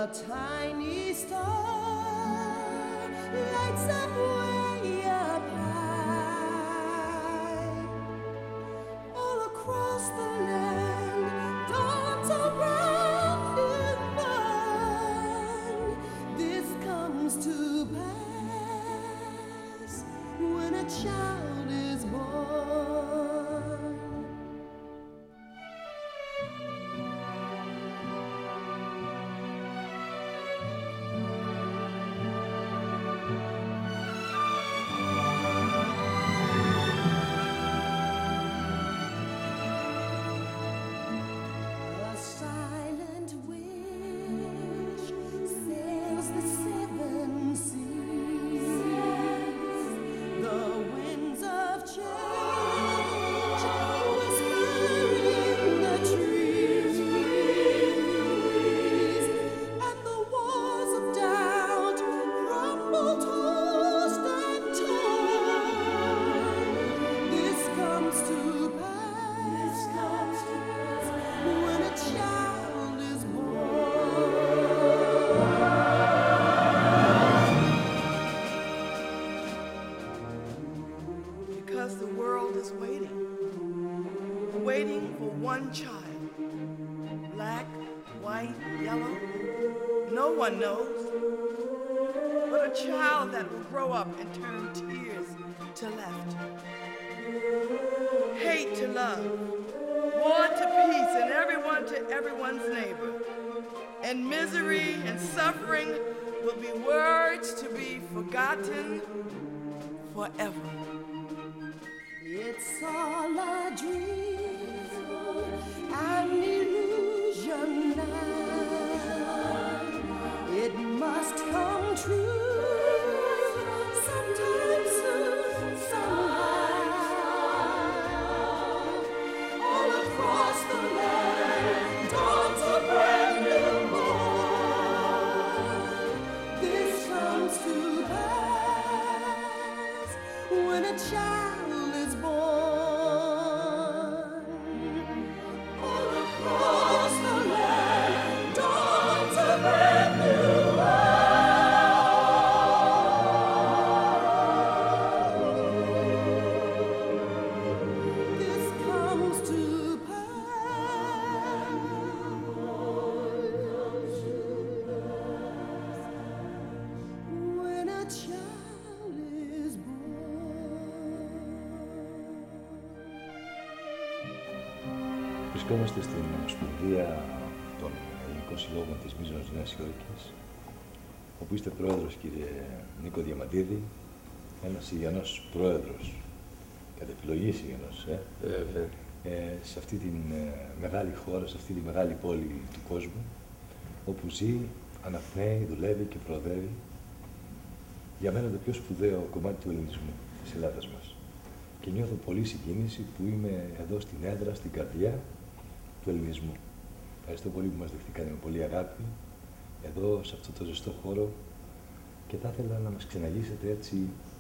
tiny star lights up way up high. All across the land, dawns a brand new dawn. This comes to pass when a child is born. Because the world is waiting for one child. Black, white, yellow, no one knows. But a child that will grow up and turn tears to laughter, hate to love, war to peace, and everyone to everyone's neighbor. And misery and suffering will be words to be forgotten forever. It's all a dream, an illusion now. It must come true sometime soon, somehow. All across the land, dawns a brand new morn. This comes to pass when a child is born. All across the land, dawns a brand new world. This comes to pass when a child is Βρισκόμαστε στην Ομοσπονδία των Ελληνικών Συλλόγων της Μίζωνος Νέας Υόρκης, όπου είστε πρόεδρος, κύριε Νίκο Διαμαντίδη, ένας Ιγιανός πρόεδρος, κατ' επιλογή Ιγιανός, σε αυτή τη μεγάλη χώρα, σε αυτή τη μεγάλη πόλη του κόσμου, όπου ζει, αναπνέει, δουλεύει και προοδεύει, για μένα το πιο σπουδαίο κομμάτι του ελληνισμού της Ελλάδας μας. Και νιώθω πολύ συγκίνηση που είμαι εδώ στην έδρα, στην καρδιά του ελληνισμού. Ευχαριστώ πολύ που μας δεχτήκατε με πολύ αγάπη, εδώ, σε αυτό το ζεστό χώρο, και θα ήθελα να μας ξεναγήσετε έτσι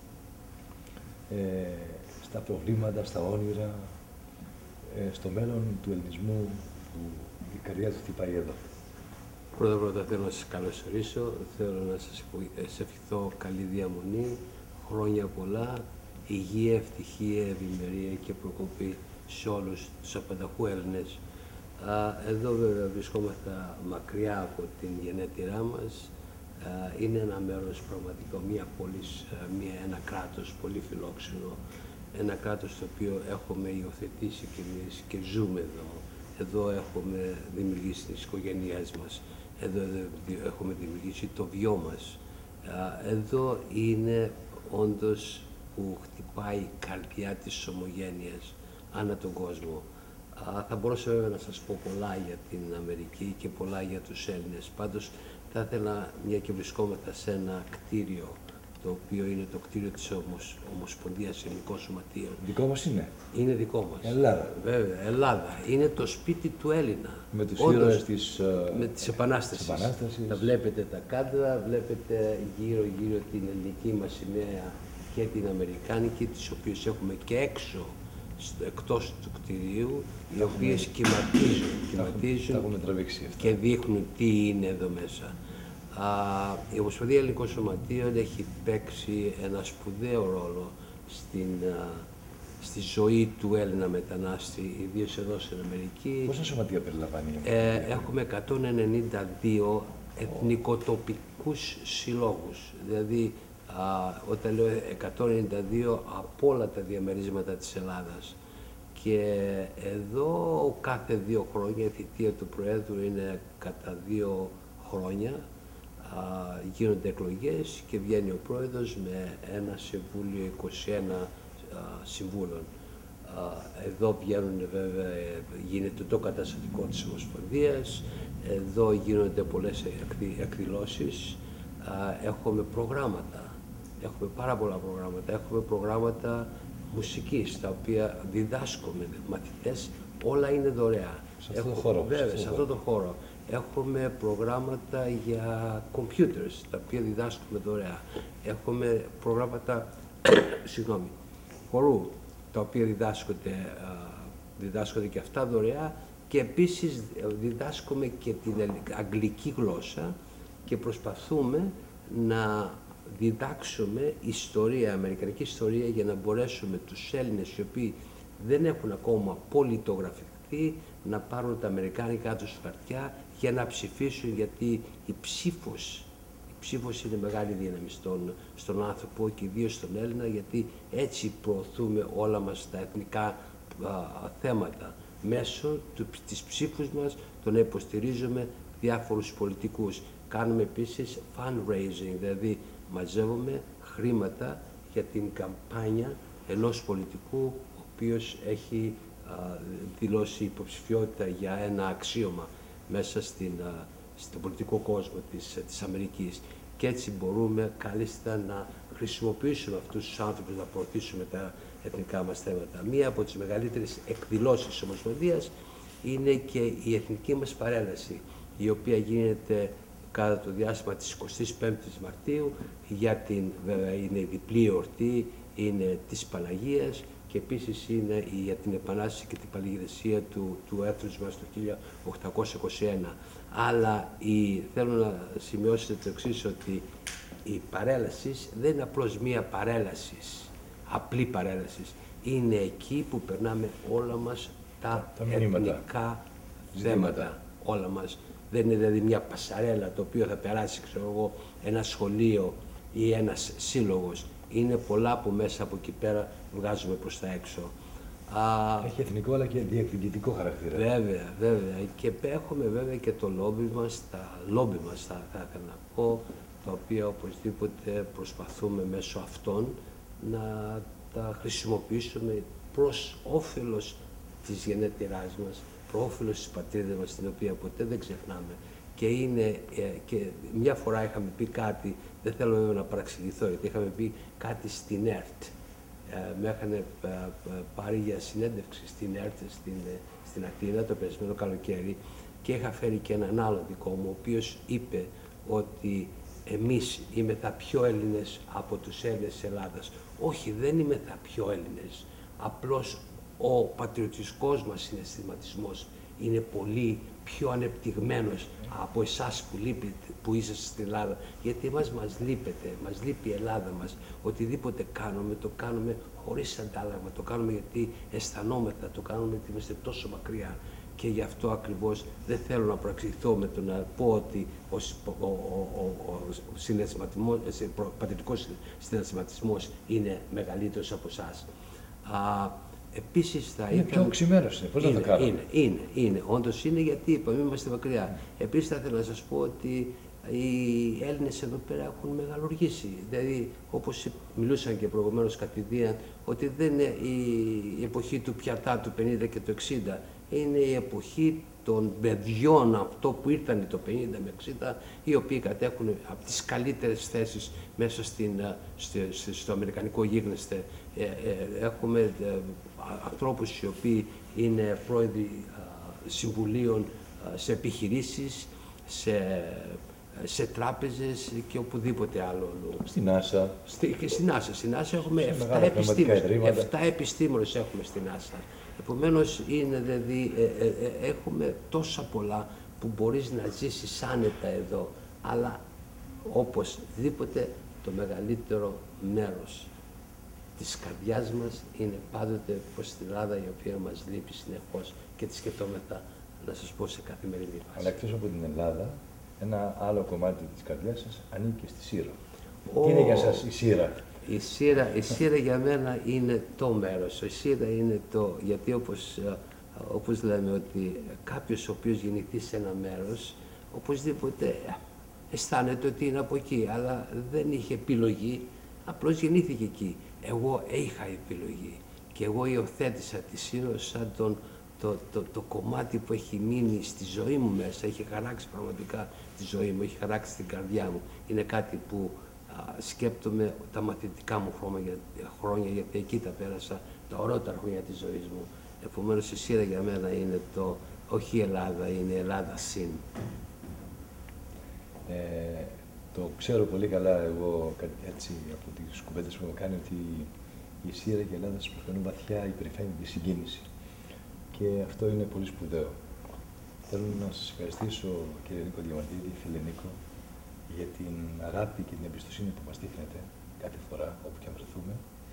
στα προβλήματα, στα όνειρα, στο μέλλον του ελληνισμού που η καρδιά του χτυπάει εδώ. Πρώτα θέλω να σας καλωσορίσω, θέλω να σας ευχηθώ καλή διαμονή, χρόνια πολλά, υγεία, ευτυχία, ευημερία και προκοπή σε όλους τους απανταχού Έλληνες. Εδώ βέβαια βρισκόμαστε μακριά από την γενέτειρά μας. Είναι ένα μέρος πραγματικά, μια πόλη, ένα κράτος πολύ φιλόξενο, ένα κράτος το οποίο έχουμε υιοθετήσει κι εμείς και ζούμε εδώ. Εδώ έχουμε δημιουργήσει τις οικογένειές μας, εδώ έχουμε δημιουργήσει το βιό μας. Εδώ είναι όντως που χτυπάει η καρδιά της ομογένειας ανά τον κόσμο. Θα μπορούσα βέβαια να σας πω πολλά για την Αμερική και πολλά για τους Έλληνες. Πάντως θα ήθελα, μια και βρισκόμαστε σε ένα κτίριο, το οποίο είναι το κτίριο της Ομοσπονδίας Ελληνικών Σωματείων. Δικό μας είναι. Είναι δικό μας. Ελλάδα. Βέβαια, Ελλάδα. Είναι το σπίτι του Έλληνα. Με τους ήρωες της Επανάστασης. Θα βλέπετε τα κάδρα, βλέπετε γύρω-γύρω την ελληνική μας σημαία και την αμερικάνικη, τις οποίες έχουμε και έξω, εκτός του κτηρίου, οι οποίες κυματίζουν και δείχνουν τι είναι εδώ μέσα. Η Ομοσπονδία Ελληνικών Σωματείων έχει παίξει ένα σπουδαίο ρόλο στη ζωή του Έλληνα μετανάστη, ιδίως εδώ στην Αμερική. Πόσα σωματεία περιλαμβάνει? Έχουμε 192 εθνικοτοπικούς συλλόγους. Δηλαδή, όταν λέω 192 από όλα τα διαμερίσματα της Ελλάδας. Και εδώ κάθε 2 χρόνια η θητεία του Προέδρου είναι κατά 2 χρόνια. Γίνονται εκλογές και βγαίνει ο Πρόεδρος με ένα συμβούλιο 21 συμβούλων. Εδώ βγαίνουν βέβαια, γίνεται το καταστατικό της Ομοσπονδίας, εδώ γίνονται πολλές εκδηλώσεις, έχουμε προγράμματα, έχουμε πάρα πολλά προγράμματα, έχουμε προγράμματα μουσικής, τα οποία διδάσκουμε μαθητές, όλα είναι δωρεά. Σε αυτό το χώρο. Βέβαια, σε αυτό το χώρο. Έχουμε προγράμματα για computers, τα οποία διδάσκουμε δωρεά. Έχουμε προγράμματα χορού, τα οποία διδάσκονται και αυτά δωρεά, και επίσης διδάσκουμε και την αγγλική γλώσσα και προσπαθούμε να διδάξουμε ιστορία, αμερικανική ιστορία, για να μπορέσουμε τους Έλληνες οι οποίοι δεν έχουν ακόμα πολιτογραφηθεί να πάρουν τα αμερικάνικά τους χαρτιά για να ψηφίσουν, γιατί η ψήφος είναι μεγάλη δύναμη στον άνθρωπο και ιδίως στον Έλληνα, γιατί έτσι προωθούμε όλα μας τα εθνικά θέματα. Μέσω της ψήφους μας το να υποστηρίζουμε διάφορους πολιτικούς. Κάνουμε επίσης fundraising, δηλαδή μαζεύουμε χρήματα για την καμπάνια ενός πολιτικού ο οποίος έχει δηλώσει υποψηφιότητα για ένα αξίωμα μέσα στον πολιτικό κόσμο της Αμερικής. Και έτσι μπορούμε κάλλιστα να χρησιμοποιήσουμε αυτούς τους άνθρωπους να προωθήσουμε τα εθνικά μας θέματα. Μία από τις μεγαλύτερες εκδηλώσεις της Ομοσπονδίας είναι και η εθνική μας παρέλαση, η οποία γίνεται κατά το διάστημα της 25ης Μαρτίου, βέβαια είναι η διπλή εορτή, είναι της Παναγίας, και επίσης είναι για την Επανάσταση και την παλιγρεσία του έθνους μας το 1821. Αλλά θέλω να σημειώσετε το εξής, ότι η παρέλαση δεν είναι απλώς μία παρέλαση, απλή παρέλαση. Είναι εκεί που περνάμε όλα μας τα εθνικά θέματα, όλα μας. Δεν είναι δηλαδή μια πασαρέλα το οποίο θα περάσει, ξέρω εγώ, ένα σχολείο ή ένας σύλλογος. Είναι πολλά που μέσα από εκεί πέρα βγάζουμε προς τα έξω. Έχει εθνικό αλλά και διακριτικό χαρακτήρα. Βέβαια, βέβαια. Και έχουμε βέβαια και το λόμπι μας, θα ήθελα να πω, τα οποία οπωσδήποτε προσπαθούμε μέσω αυτών να τα χρησιμοποιήσουμε προς όφελος της γενέτειράς μας, προς όφελος της πατρίδας μας, την οποία ποτέ δεν ξεχνάμε. Και μια φορά είχαμε πει κάτι, δεν θέλω βέβαια να παραξηγηθώ, γιατί είχαμε πει κάτι στην ΕΡΤ. Με είχαν πάρει για συνέντευξη στην ΕΡΤ στην Αθήνα το περασμένο καλοκαίρι, και είχα φέρει και έναν άλλο δικό μου, ο οποίος είπε ότι εμείς είμεθα πιο Έλληνες από τους Έλληνες της Ελλάδας. Όχι, δεν είμεθα πιο Έλληνες. Απλώς ο πατριωτικός μας συναισθηματισμός είναι πολύ πιο ανεπτυγμένος από εσάς που είσαστε στην Ελλάδα. Γιατί μας λείπει η Ελλάδα μας. Οτιδήποτε κάνουμε, το κάνουμε χωρίς αντάλλαγμα. Το κάνουμε γιατί αισθανόμεθα, το κάνουμε γιατί είμαστε τόσο μακριά. Και γι' αυτό ακριβώς δεν θέλω να προεξηγηθώ με το να πω ότι ο πατριωτικός συναισθηματισμός είναι μεγαλύτερος από εσάς. Επίσης είναι πιο οξυμένος, πώς να το κάνουμε. Είναι, όντως είναι, γιατί είπαμε, είμαστε μακριά. Επίσης θα ήθελα να σας πω ότι οι Έλληνες εδώ πέρα έχουν μεγαλουργήσει. Δηλαδή, όπως μιλούσαν και προηγουμένως κατηδίαν, ότι δεν είναι η εποχή του πιατά του 50 και του 60, είναι η εποχή των παιδιών, αυτό που ήρθαν το 50 με 60, οι οποίοι κατέχουν από τις καλύτερες θέσεις μέσα στο αμερικανικό γίγνεσθε. Έχουμε ανθρώπους οι οποίοι είναι πρόεδροι συμβουλίων σε επιχειρήσεις, σε τράπεζες και οπουδήποτε άλλο. Στην NASA. Στην NASA έχουμε 7 επιστήμονες έχουμε στην NASA. Επομένως, δηλαδή, έχουμε τόσα πολλά που μπορείς να ζήσεις άνετα εδώ, αλλά Οπωσδήποτε το μεγαλύτερο μέρος της καρδιάς μας είναι πάντοτε προς την Ελλάδα, η οποία μας λείπει συνεχώς και τη σκεφτόμεθα, να σας πω, σε καθημερινή βάση. Αλλά εκτός από την Ελλάδα, ένα άλλο κομμάτι της καρδιάς σας ανήκει και στη Σύρο. Τι είναι για σας η Σύρα? Η Σύρα για μένα είναι το μέρος. Η Σύρα είναι το, γιατί όπως λέμε ότι κάποιος ο οποίος γεννηθεί σε ένα μέρος, οπωσδήποτε αισθάνεται ότι είναι από εκεί, αλλά δεν είχε επιλογή, απλώς γεννήθηκε εκεί. Εγώ είχα επιλογή και εγώ υιοθέτησα τη Σύρο σαν το κομμάτι που έχει μείνει στη ζωή μου μέσα, έχει χαράξει πραγματικά τη ζωή μου, έχει χαράξει την καρδιά μου. Είναι κάτι που σκέπτομαι τα μαθητικά μου χρόνια, γιατί εκεί τα πέρασα τα ωραίτερα χρόνια της ζωής μου. Επομένως η Σύρα για μένα είναι όχι η Ελλάδα, είναι η Ελλάδα συν. Το ξέρω πολύ καλά εγώ έτσι από τις κουβέντες που έχω κάνει, ότι η Σύρα και η Ελλάδα σας προκαλούν βαθιά υπερηφάνητη συγκίνηση. Και αυτό είναι πολύ σπουδαίο. Θέλω να σας ευχαριστήσω, κύριε Νίκο Διαμαντίδη, φίλε Νίκο, για την αγάπη και την εμπιστοσύνη που μας δείχνετε κάθε φορά όπου και αν βρεθούμε.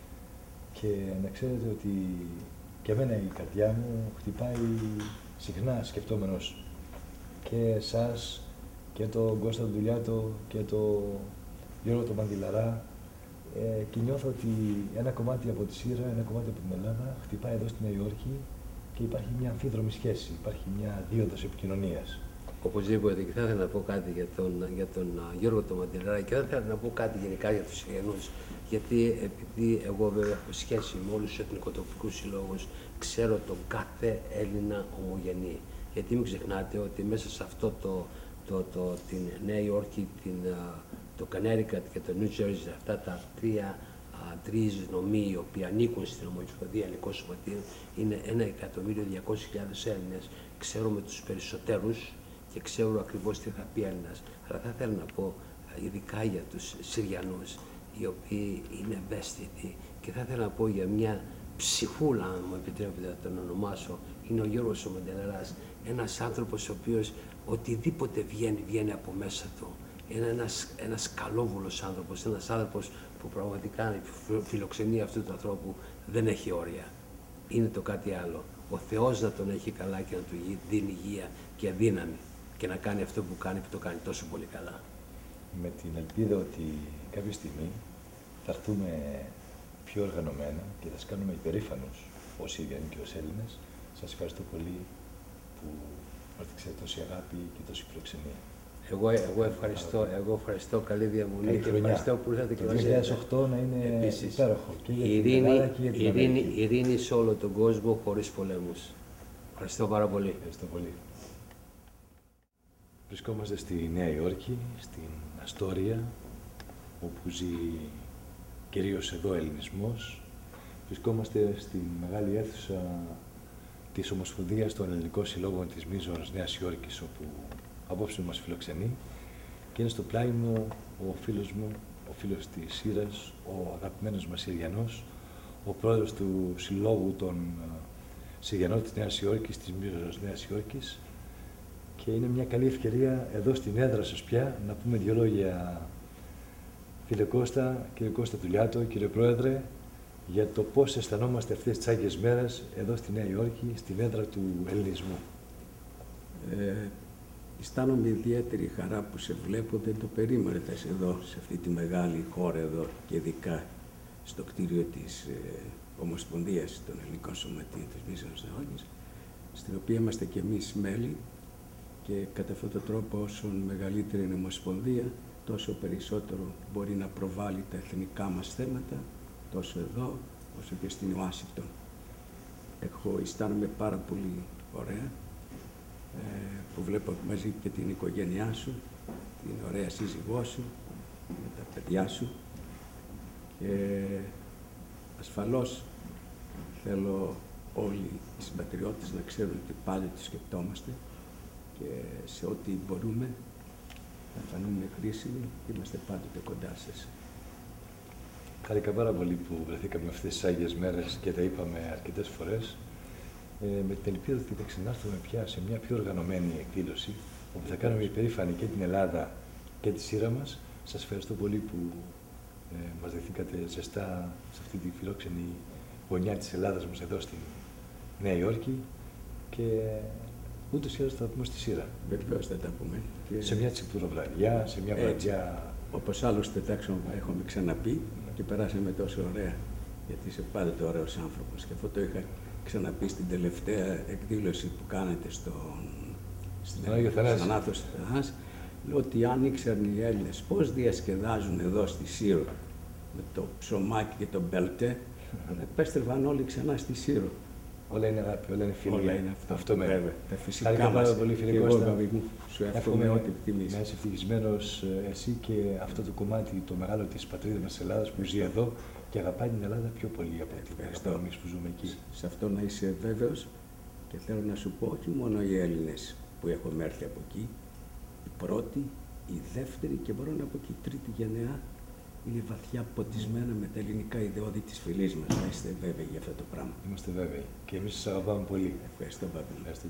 Και να ξέρετε ότι και εμένα η καρδιά μου χτυπάει συχνά σκεφτόμενος και εσάς και τον Κώστα Δουλιάτο και τον Γιώργο τον Μαντιλαρά, και νιώθω ότι ένα κομμάτι από τη Σύρα, ένα κομμάτι από την Ελλάδα χτυπάει εδώ στη Νέα Υόρκη και υπάρχει μια αμφίδρομη σχέση, υπάρχει μια δίωδος επικοινωνίας. Οπωσδήποτε, και θα ήθελα να πω κάτι για τον Γιώργο τον Μαντιλαρά, και θα ήθελα να πω κάτι γενικά για τους Συριανούς, γιατί επειδή εγώ βέβαια έχω σχέση με όλους τους εθνικοτοπικούς συλλόγους, ξέρω τον κάθε Έλληνα ομογενή. Γιατί μην ξεχνάτε ότι μέσα σε αυτό την Νέα Υόρκη, το Connecticut και το New Jersey, αυτά τα τρεις νομοί οι οποίοι ανήκουν στην Ομοσπονδία Ελληνικών Σωματείων, είναι 1.200.000 Έλληνες. Ξέρουμε τους περισσότερους και ξέρω ακριβώς τι θα πει Έλληνας. Αλλά θα ήθελα να πω ειδικά για τους Συριανούς, οι οποίοι είναι ευαίσθητοι, και θα ήθελα να πω για μια ψυχούλα, αν μου επιτρέπετε να τον ονομάσω, είναι ο Γιώργος ο Μαντιλαράς, ένας άνθρωπος ο οποίος οτιδήποτε βγαίνει από μέσα του. Είναι ένας καλόβουλος άνθρωπος, ένας άνθρωπος που πραγματικά η φιλοξενία αυτού του ανθρώπου δεν έχει όρια. Είναι το κάτι άλλο. Ο Θεός να τον έχει καλά και να του δίνει υγεία και δύναμη και να κάνει αυτό που κάνει, που το κάνει τόσο πολύ καλά. Με την ελπίδα ότι κάποια στιγμή θα έρθουμε πιο οργανωμένα και θα σας κάνουμε υπερήφανους ως Σύριανοι και ως Έλληνες. Σας ευχαριστώ πολύ που πρακτήξατε τόση αγάπη και τόση φιλοξενία. Εγώ ευχαριστώ, καλή διαμονή και ευχαριστώ που ήρθατε και το μας 2008 να είναι επίσης υπέροχο και για την Ελλάδα και για την Αμερική. Ειρήνη σε όλο τον κόσμο χωρίς πολέμους. Ευχαριστώ πάρα πολύ. Ευχαριστώ πολύ. Βρισκόμαστε στη Νέα Υόρκη, στην Αστόρια, όπου ζει κυρίως εδώ ελληνισμός. Βρισκόμαστε στη μεγάλη αίθουσα της Ομοσπονδίας των Ελληνικών Συλλόγων της Μίζωνος Νέας Υόρκης, όπου απόψε μας φιλοξενεί, και είναι στο πλάι μου ο φίλος μου, ο φίλος της Σύρας, ο αγαπημένος μας Συριανός, ο πρόεδρος του Συλλόγου των Συριανών της Νέας Υόρκης, της Μίζωνος Νέας Υόρκης, και είναι μια καλή ευκαιρία εδώ στην έδρα σας πια να πούμε δύο λόγια, φίλε Κώστα, κύριε Κώστα Δουλιάτο, κύριε Πρόεδρε, για το πώς αισθανόμαστε αυτές τις Άγιες μέρες εδώ στη Νέα Υόρκη, στην έδρα του ελληνισμού. Αισθάνομαι ιδιαίτερη χαρά που σε βλέπω, δεν το περίμενε εδώ, σε αυτή τη μεγάλη χώρα εδώ και ειδικά στο κτίριο της Ομοσπονδίας των Ελληνικών Σωματείων της Μίζωνος Νέας Υόρκης, στην οποία είμαστε και εμείς μέλη, και κατά αυτόν τον τρόπο όσο μεγαλύτερη είναι η Ομοσπονδία, τόσο περισσότερο μπορεί να προβάλλει τα εθνικά μας θέματα, τόσο εδώ όσο και στην Ουάσιγκτον. Αισθάνομαι πάρα πολύ ωραία που βλέπω μαζί και την οικογένειά σου, την ωραία σύζυγό σου, με τα παιδιά σου, και ασφαλώς θέλω όλοι οι συμπατριώτες να ξέρουν ότι πάλι τους σκεπτόμαστε και σε ό,τι μπορούμε να φανούμε χρήσιμοι, είμαστε πάντοτε κοντά σας. Χάρηκα πάρα πολύ που βρεθήκαμε αυτές τις Άγιες μέρες και τα είπαμε αρκετές φορές, με την ελπίδα ότι θα ξανάρθουμε πια σε μια πιο οργανωμένη εκδήλωση, όπου θα κάνουμε υπερήφανη και την Ελλάδα και τη Σύρα μας, Σας ευχαριστώ πολύ που μας δεχθήκατε ζεστά σε αυτή τη φιλόξενη γωνιά της Ελλάδας μας εδώ στη Νέα Υόρκη και ούτως ή άλλως θα τα πούμε στη σειρά. Βεβαίως θα τα πούμε. Σε μια τσιπουροβραδιά, σε μια βραδιά. Όπως άλλωστε έχουμε ξαναπεί και περάσαμε τόσο ωραία, γιατί είσαι πάντοτε ωραίος άνθρωπος. Και αυτό το είχα ξαναπεί στην τελευταία εκδήλωση που κάνετε στην Ανάθωση Θανάση. Λέω ότι αν ήξεραν οι Έλληνες πώς διασκεδάζουν εδώ στη Σύρο με το ψωμάκι και το μπελτέ, επέστρεφαν όλοι ξανά στη Σύρο. Όλα είναι αγάπη, όλα είναι φιλία. Όλα είναι αυτό. Βέβαια. Τα φυσικά μας. Πολύ φίλε Κώστα. Σου εύχομαι ό,τι επιθυμείς. Να είσαι ευτυχισμένος εσύ και αυτό το κομμάτι, το μεγάλο της πατρίδας μας της Ελλάδας που ζει εδώ και αγαπάει την Ελλάδα πιο πολύ από ό,τι εμείς που ζούμε εκεί. Σε αυτό να είσαι βέβαιος και θέλω να σου πω όχι μόνο οι Έλληνες που έχουμε έρθει από εκεί, η πρώτη, η δεύτερη και μπορώ να πω και η τρίτη γενεά είναι βαθιά ποτισμένα με τα ελληνικά ιδεώδη της φυλής μας. Να είστε βέβαιοι για αυτό το πράγμα. Είμαστε βέβαιοι και εμείς σας αγαπάμε πολύ. Ευχαριστώ, Πάπη. Ευχαριστώ.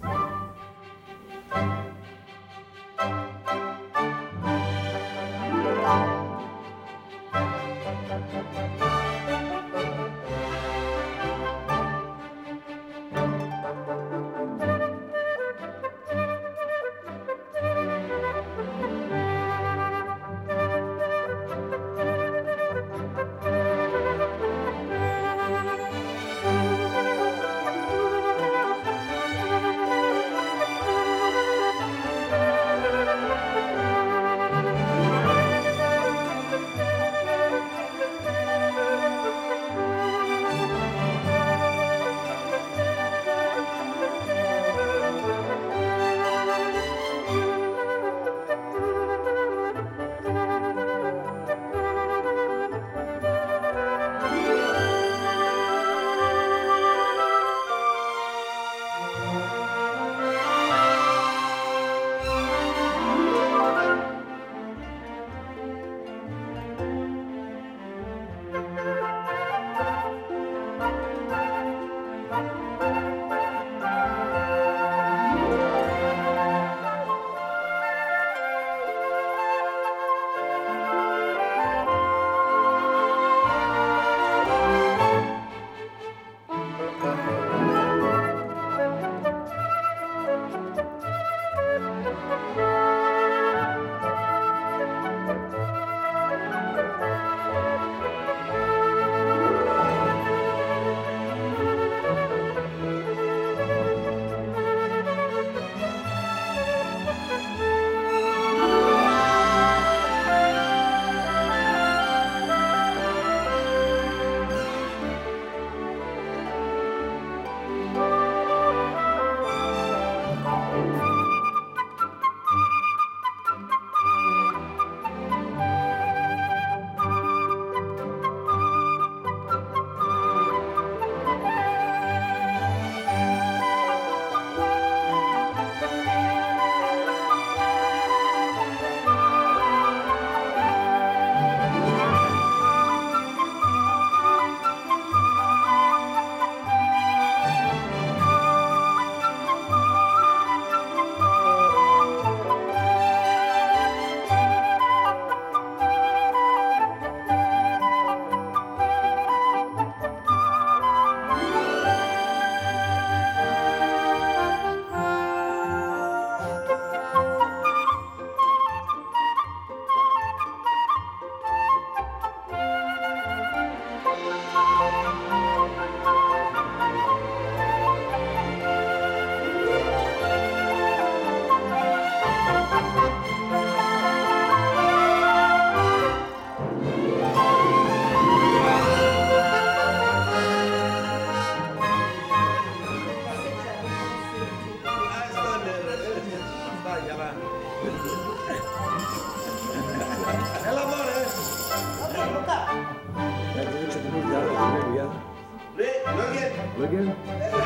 Λόγκεν.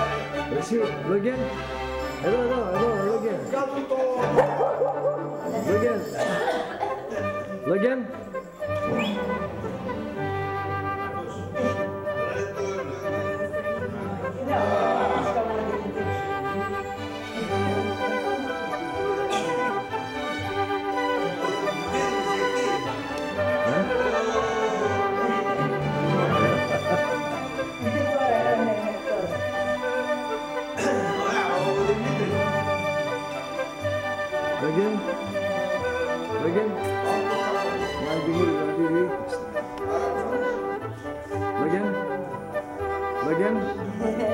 Εσύ, Λόγκεν. Εδώ, Λόγκεν. Λόγκεν. Λόγκεν. Logan. Logan. Yan dulu nanti. Logan. Logan.